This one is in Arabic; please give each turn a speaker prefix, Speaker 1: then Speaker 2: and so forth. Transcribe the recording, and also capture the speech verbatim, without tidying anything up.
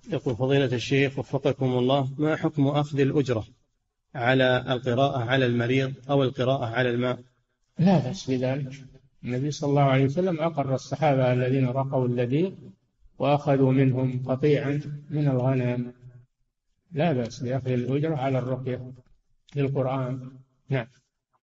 Speaker 1: يقول فضيلة الشيخ وفقكم الله، ما حكم أخذ الأجرة على القراءة على المريض أو القراءة على الماء؟
Speaker 2: لا بأس بذلك. النبي صلى الله عليه وسلم أقر الصحابة الذين رقوا اللذيذ وأخذوا منهم قطيعا من الغنم. لا بأس بأخذ الأجرة على الرقية للقرآن. نعم.